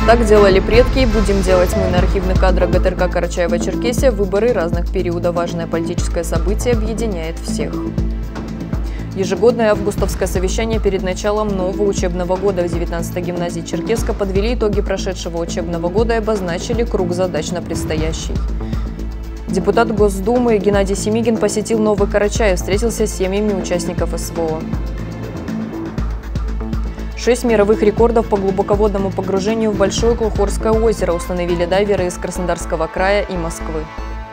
Так делали предки и будем делать мы. На архивных кадрах ГТРК Карачаево-Черкесия выборы разных периодов. Важное политическое событие объединяет всех. Ежегодное августовское совещание перед началом нового учебного года в 19-й гимназии Черкесска подвели итоги прошедшего учебного года и обозначили круг задач на предстоящий. Депутат Госдумы Геннадий Семигин посетил Новый Карачаев, встретился с семьями участников СВО. 6 мировых рекордов по глубоководному погружению в Большое Клухорское озеро установили дайверы из Краснодарского края и Москвы.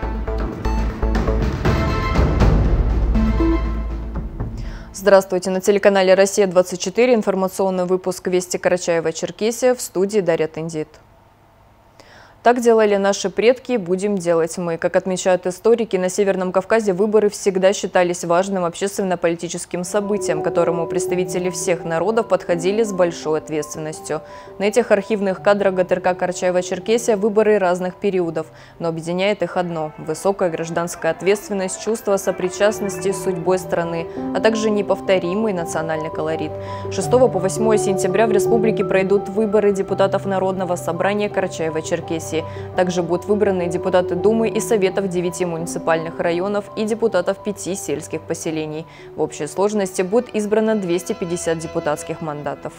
Здравствуйте! На телеканале «Россия-24» информационный выпуск «Вести Карачаево-Черкесия», в студии Дарья Тендит. Так делали наши предки, будем делать мы. Как отмечают историки, на Северном Кавказе выборы всегда считались важным общественно-политическим событием, к которому представители всех народов подходили с большой ответственностью. На этих архивных кадрах ГТРК Карачаево-Черкесия выборы разных периодов, но объединяет их одно – высокая гражданская ответственность, чувство сопричастности с судьбой страны, а также неповторимый национальный колорит. 6 по 8 сентября в республике пройдут выборы депутатов Народного собрания Карачаево-Черкесии. Также будут выбраны депутаты Думы и Советов 9 муниципальных районов и депутатов 5 сельских поселений. В общей сложности будет избрано 250 депутатских мандатов.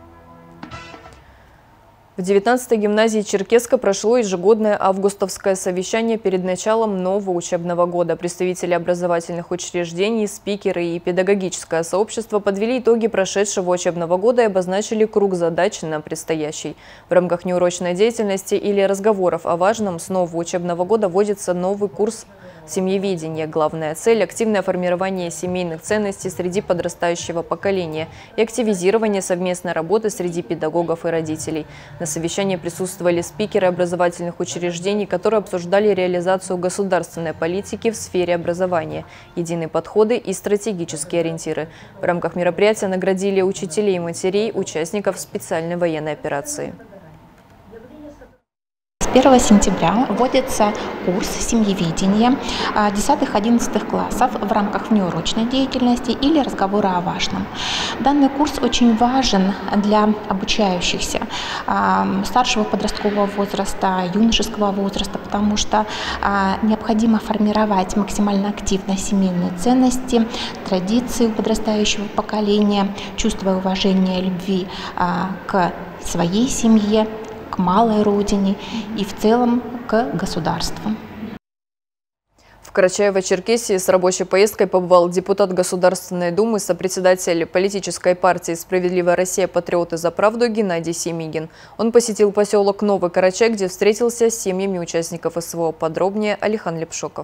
В 19-й гимназии Черкесска прошло ежегодное августовское совещание перед началом нового учебного года. Представители образовательных учреждений, спикеры и педагогическое сообщество подвели итоги прошедшего учебного года и обозначили круг задач на предстоящий. В рамках неурочной деятельности или разговоров о важном с нового учебного года вводится новый курс семьеведения. Главная цель – активное формирование семейных ценностей среди подрастающего поколения и активизирование совместной работы среди педагогов и родителей. На совещании присутствовали спикеры образовательных учреждений, которые обсуждали реализацию государственной политики в сфере образования, единые подходы и стратегические ориентиры. В рамках мероприятия наградили учителей и матерей, участников специальной военной операции. С 1 сентября вводится курс семьеведения 10-11 классов в рамках внеурочной деятельности или разговора о важном. Данный курс очень важен для обучающихся старшего подросткового возраста, юношеского возраста, потому что необходимо формировать максимально активно семейные ценности, традиции у подрастающего поколения, чувство и уважение любви к своей семье, к малой родине и в целом к государству. В Карачаево-Черкесии с рабочей поездкой побывал депутат Государственной Думы, сопредседатель политической партии «Справедливая Россия. Патриоты за правду» Геннадий Семигин. Он посетил поселок Новый Карачай, где встретился с семьями участников СВО. Подробнее Алихан Лепшоков.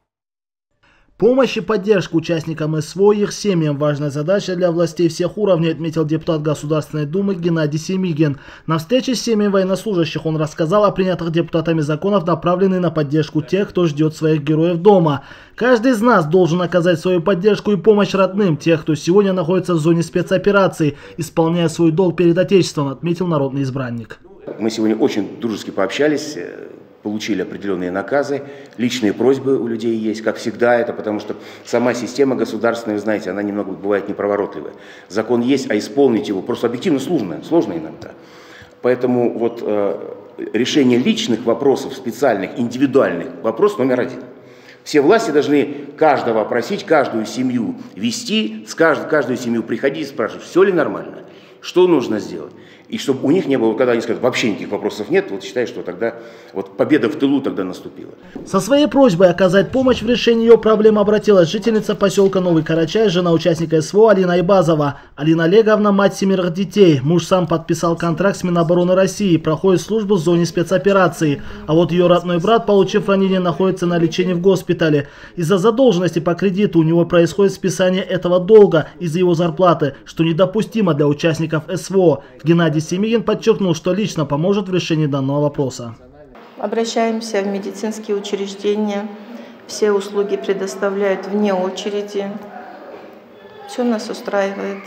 Помощь и поддержка участникам СВО и их семьям – важная задача для властей всех уровней, отметил депутат Государственной Думы Геннадий Семигин. На встрече с семьями военнослужащих он рассказал о принятых депутатами законах, направленных на поддержку тех, кто ждет своих героев дома. Каждый из нас должен оказать свою поддержку и помощь родным, тех, кто сегодня находится в зоне спецоперации, исполняя свой долг перед Отечеством, отметил народный избранник. Мы сегодня очень дружески пообщались. Получили определенные наказы, личные просьбы у людей есть, как всегда это, потому что сама система государственная, вы знаете, она немного бывает неповоротливая. Закон есть, а исполнить его просто объективно сложно иногда. Поэтому вот решение личных вопросов, специальных, индивидуальных, вопрос номер один. Все власти должны каждого опросить, каждую семью вести, с каждую семью приходить и спрашивать, все ли нормально, что нужно сделать. И чтобы у них не было, когда они скажут, вообще никаких вопросов нет, вот считай, что тогда вот победа в тылу тогда наступила. Со своей просьбой оказать помощь в решении ее проблем обратилась жительница поселка Новый Карачай, жена участника СВО Алина Айбазова. Алина Олеговна – мать 7 детей. Муж сам подписал контракт с Минобороны России, проходит службу в зоне спецоперации. А вот ее родной брат, получив ранение, находится на лечении в госпитале. Из-за задолженности по кредиту у него происходит списание этого долга из-за его зарплаты, что недопустимо для участников СВО. Геннадий Семигин подчеркнул, что лично поможет в решении данного вопроса. Обращаемся в медицинские учреждения, все услуги предоставляют вне очереди, все нас устраивает.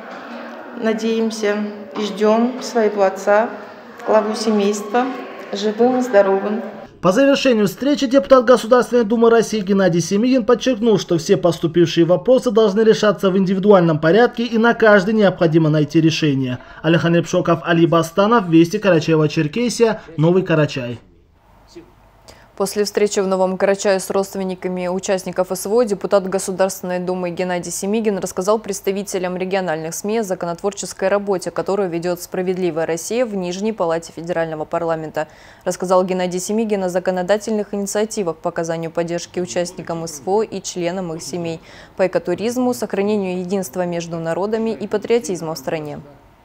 Надеемся и ждем своего отца, главу семейства, живым и здоровым. По завершению встречи депутат Государственной Думы России Геннадий Семигин подчеркнул, что все поступившие вопросы должны решаться в индивидуальном порядке и на каждый необходимо найти решение. Алихан Лепшоков, Али Бастанов, Вести, Карачаево-Черкесия, Новый Карачай. После встречи в Новом Карачае с родственниками участников СВО депутат Государственной Думы Геннадий Семигин рассказал представителям региональных СМИ о законотворческой работе, которую ведет «Справедливая Россия» в Нижней Палате Федерального парламента. Рассказал Геннадий Семигин о законодательных инициативах по оказанию поддержки участникам СВО и членам их семей, по экотуризму, сохранению единства между народами и патриотизма в стране.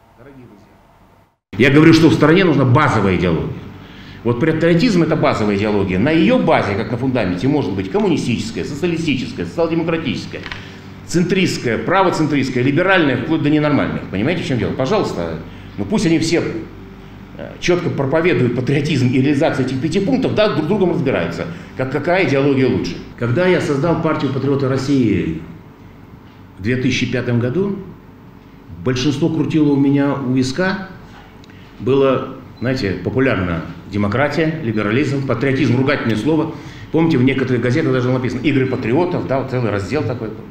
Я говорю, что в стране нужна базовая идеология. Вот патриотизм – это базовая идеология. На ее базе, как на фундаменте, может быть коммунистическая, социалистическая, социал-демократическая, центристская, правоцентристская, либеральная, вплоть до ненормальных. Понимаете, в чем дело? Пожалуйста, ну пусть они все четко проповедуют патриотизм и реализацию этих 5 пунктов, да, друг с другом разбираются, какая идеология лучше. Когда я создал партию «Патриоты России» в 2005 году, большинство крутило у меня у виска, было, знаете, популярно демократия, либерализм, патриотизм, ругательное слово. Помните, в некоторых газетах даже написано «Игры патриотов», да, вот целый раздел такой был.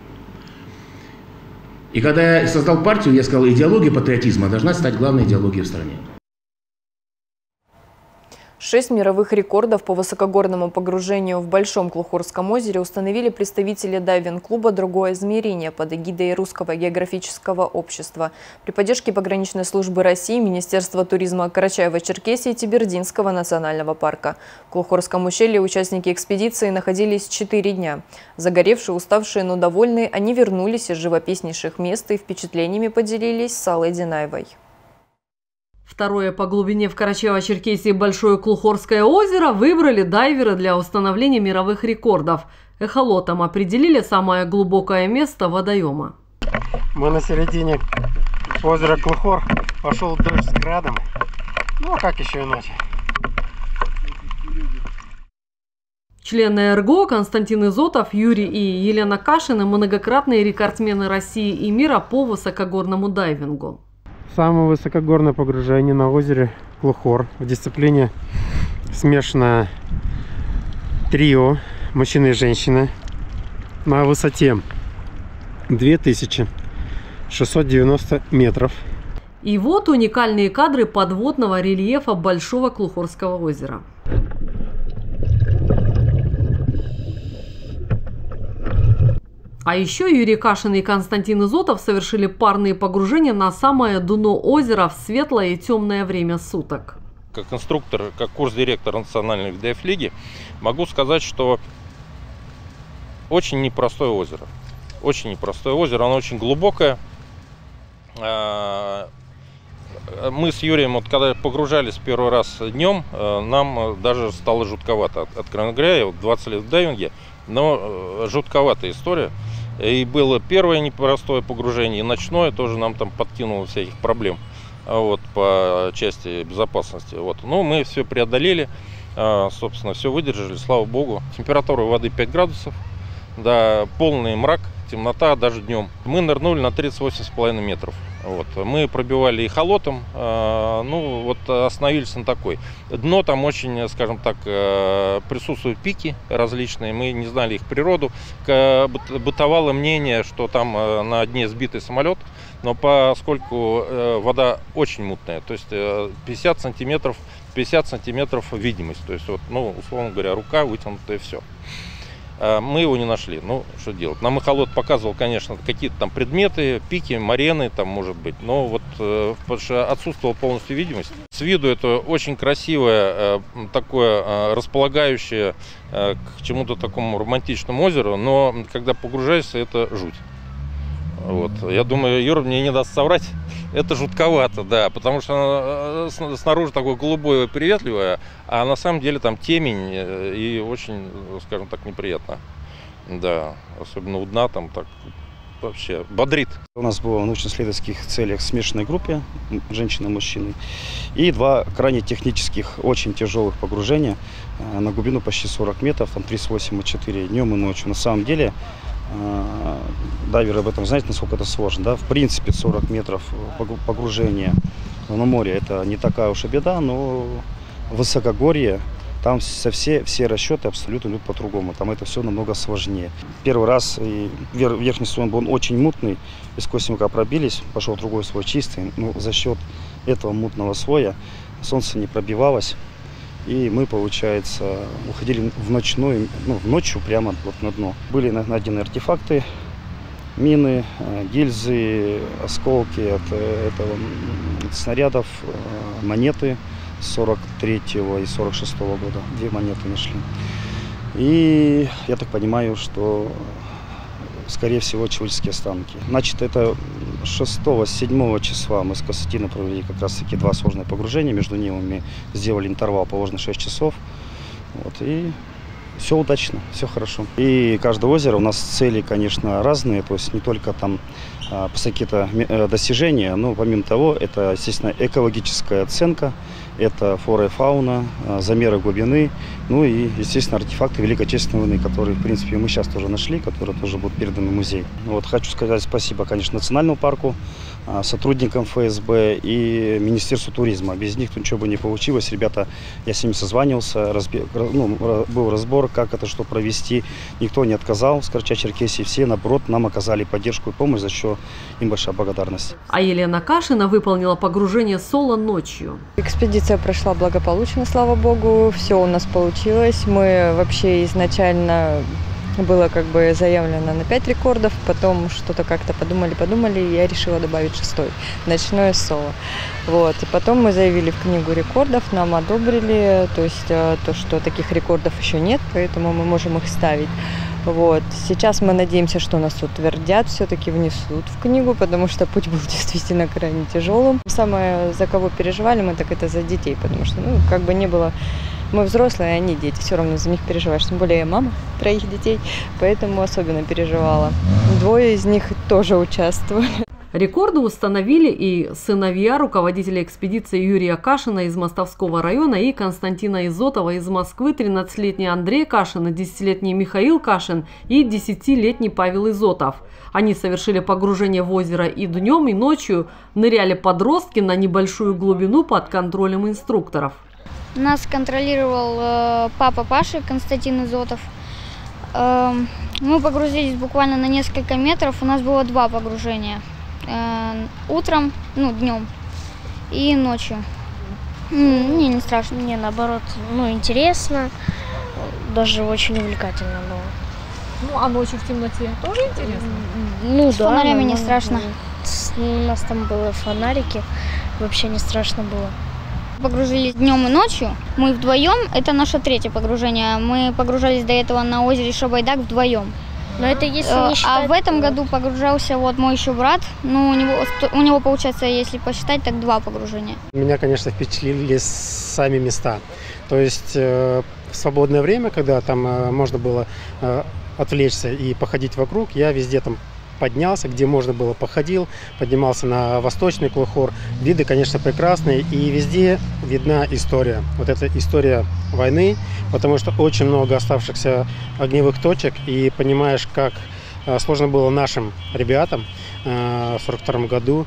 И когда я создал партию, я сказал, идеология патриотизма должна стать главной идеологией в стране. 6 мировых рекордов по высокогорному погружению в Большом Клухорском озере установили представители дайвинг-клуба «Другое измерение» под эгидой Русского географического общества при поддержке пограничной службы России, Министерства туризма Карачаево-Черкесии и Тибердинского национального парка. В Клухорском ущелье участники экспедиции находились 4 дня. Загоревшие, уставшие, но довольные, они вернулись из живописнейших мест и впечатлениями поделились с Аллой Динаевой. Второе по глубине в Карачаево-Черкесии Большое Клухорское озеро выбрали дайверы для установления мировых рекордов. Эхолотом определили самое глубокое место водоема. Мы на середине озера Клухор. Пошел дождь с градом. Ну а как еще иначе? Члены РГО Константин Изотов, Юрий и Елена Кашины – многократные рекордсмены России и мира по высокогорному дайвингу. Самое высокогорное погружение на озере Клухор в дисциплине смешанное трио мужчина и женщина на высоте 2690 метров. И вот уникальные кадры подводного рельефа Большого Клухорского озера. А еще Юрий Кашин и Константин Изотов совершили парные погружения на самое дно озера в светлое и темное время суток. Как инструктор, как курс-директор национальной дайв-лиги, могу сказать, что очень непростое озеро. Очень непростое озеро, оно очень глубокое. Мы с Юрием, вот, когда погружались первый раз днем, нам даже стало жутковато. Откровенно говоря, я 20 лет в дайвинге, но жутковатая история. И было первое непростое погружение, и ночное тоже нам там подкинуло всяких проблем вот, по части безопасности. Вот. Но мы все преодолели, собственно, все выдержали, слава богу. Температура воды 5 градусов, да, полный мрак, темнота даже днем. Мы нырнули на 38,5 метров. Вот. Мы пробивали эхолотом, ну вот остановились на такой. Дно там очень, скажем так, присутствуют пики различные, мы не знали их природу. Бытовало мнение, что там на дне сбитый самолет, но поскольку вода очень мутная, то есть 50 сантиметров видимость, то есть вот, ну, условно говоря, рука вытянутая, все. Мы его не нашли. Ну, что делать? Нам эхолот показывал, конечно, какие-то там предметы, пики, марены, там, может быть. Но вот потому что отсутствовала полностью видимость. С виду это очень красивое, такое располагающее к чему-то такому романтичному озеру, но когда погружаешься, это жуть. Вот. Я думаю, Юра мне не даст соврать. Это жутковато, да, потому что снаружи такое голубое, приветливое, а на самом деле там темень и очень, скажем так, неприятно. Да, особенно у дна там так вообще бодрит. У нас было в научно-исследовательских целях в смешанной группе, женщины и мужчины, и 2 крайне технических, очень тяжелых погружения на глубину почти 40 метров, там 38,4 днем и ночью. На самом деле, дайверы об этом знают, насколько это сложно. Да? В принципе, 40 метров погружения на море – это не такая уж и беда, но высокогорье Там все расчеты абсолютно идут по-другому. Там это все намного сложнее. Первый раз верхний слой был очень мутный, и сквозь него пробились, пошел другой слой чистый. Но за счет этого мутного слоя солнце не пробивалось. И мы, получается, уходили в ночью прямо вот на дно. Были найдены артефакты, мины, гильзы, осколки от снарядов, монеты 43-го и 46-го года. 2 монеты нашли. И я так понимаю, что, скорее всего, человеческие останки. Значит, это 6-7 числа мы с Константином провели как раз-таки 2 сложные погружения. Между ними мы сделали интервал положено 6 часов. Вот, и все удачно, все хорошо. И каждое озеро у нас цели, конечно, разные. То есть не только там какие-то достижения, но помимо того, это, естественно, экологическая оценка, это флора и фауна, замеры глубины, ну и, естественно, артефакты Великой Отечественной войны, которые, в принципе, мы сейчас тоже нашли, которые тоже будут переданы в музей. Вот, хочу сказать спасибо, конечно, Национальному парку, сотрудникам ФСБ и Министерству туризма. Без них ничего бы не получилось. Ребята, я с ними созванивался, был разбор, как это что провести. Никто не отказал с Карачаево-Черкесии. Все, наоборот, нам оказали поддержку и помощь, за что им большая благодарность. А Елена Кашина выполнила погружение соло ночью. Экспедиция прошла благополучно, слава богу. Все у нас получилось. Мы вообще изначально... Было как бы заявлено на 5 рекордов, потом что-то как-то подумали, и я решила добавить 6-й, ночное соло. Вот. И потом мы заявили в книгу рекордов, нам одобрили, то есть то, что таких рекордов еще нет, поэтому мы можем их ставить. Вот. Сейчас мы надеемся, что нас утвердят, все-таки внесут в книгу, потому что путь был действительно крайне тяжелым. Самое, за кого переживали мы, так это за детей, потому что, как бы не было... Мы взрослые, а они дети, все равно за них переживаешь. Тем более я мама 3 детей, поэтому особенно переживала. 2 из них тоже участвовали. Рекорды установили и сыновья руководителя экспедиции Юрия Кашина из Мостовского района и Константина Изотова из Москвы, 13-летний Андрей Кашин, 10-летний Михаил Кашин и 10-летний Павел Изотов. Они совершили погружение в озеро и днем, и ночью ныряли подростки на небольшую глубину под контролем инструкторов. Нас контролировал папа Паши, Константин Изотов. Мы погрузились буквально на несколько метров. У нас было 2 погружения. Утром, днем и ночью. Мне не страшно. Мне наоборот, интересно, даже очень увлекательно было. А ночью в темноте тоже интересно? С фонарями не страшно. У нас там были фонарики, вообще не страшно было. Погружились днем и ночью. Мы вдвоем, это наше 3-е погружение. Мы погружались до этого на озере Шабайдак вдвоем. Но это если не считать... А в этом году погружался мой еще брат. У него получается, если посчитать, так 2 погружения. Меня, конечно, впечатлили сами места. То есть в свободное время, когда там можно было отвлечься и походить вокруг, я везде там поднялся, где можно было, походил, поднимался на восточный Клухор. Виды, конечно, прекрасные, и везде видна история. Вот эта история войны, потому что очень много оставшихся огневых точек, и понимаешь, как сложно было нашим ребятам в 1942 году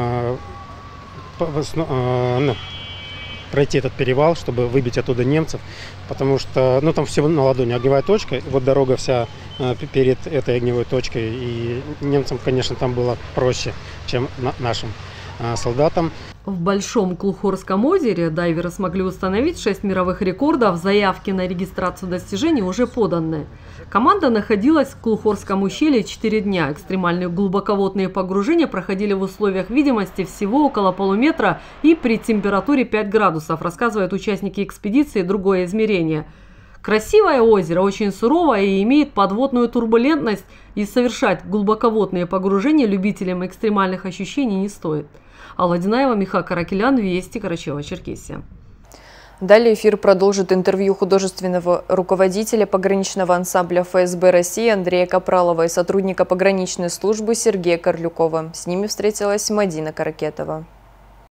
пройти этот перевал, чтобы выбить оттуда немцев, потому что, там всего на ладони огневая точка, вот дорога вся перед этой огневой точкой, и немцам, конечно, там было проще, чем нашим солдатам. В Большом Клухорском озере дайверы смогли установить 6 мировых рекордов, заявки на регистрацию достижений уже поданы. Команда находилась в Клухорском ущелье 4 дня. Экстремальные глубоководные погружения проходили в условиях видимости всего около полуметра и при температуре 5 градусов, рассказывают участники экспедиции «Другое измерение». Красивое озеро, очень суровое и имеет подводную турбулентность, и совершать глубоководные погружения любителям экстремальных ощущений не стоит. Алла Динаева, Михаил Каракелян, Вести, Карачаево-Черкесия. Далее эфир продолжит интервью художественного руководителя пограничного ансамбля ФСБ России Андрея Капралова и сотрудника пограничной службы Сергея Корлюкова. С ними встретилась Мадина Каракетова.